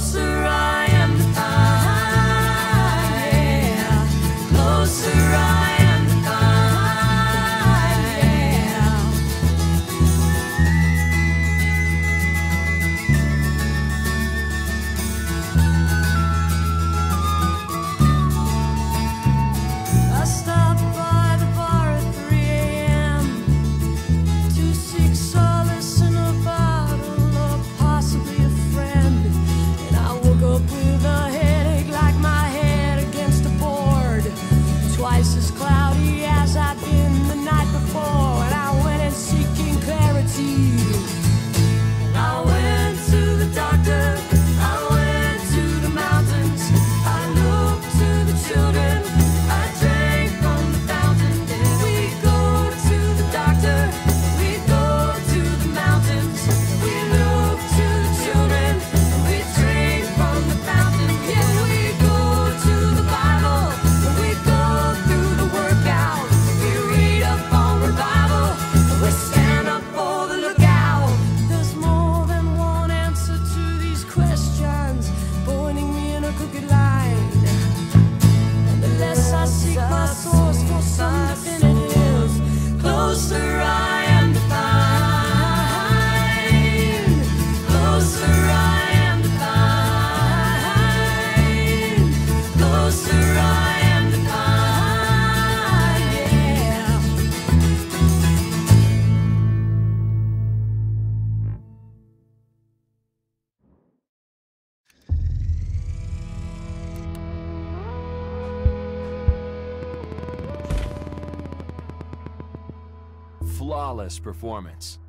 closer I am to find, yeah. Closer I am to find, yeah. I stopped by the bar at 3 a.m. to seek solace in a bottle or possibly a friend. And I woke up with a headache like my head against a board, twice as cloudy as I'd been the night before. And I went in seeking clarity. I went to the doctor, I went to the mountains, I looked to the children, I drank from the fountain. Then we go to the doctor, we go to the mountains, we look to the children, we drink from the fountain. Yeah, we go to the Bible, we go through the workout, we read up on revival, we stand up for the lookout. There's more than one answer to these questions, pointing me in a crooked line. And the less I seek my source for some definitive, closer I am to find. Closer I am to find. Closer I am to find, yeah. Flawless performance.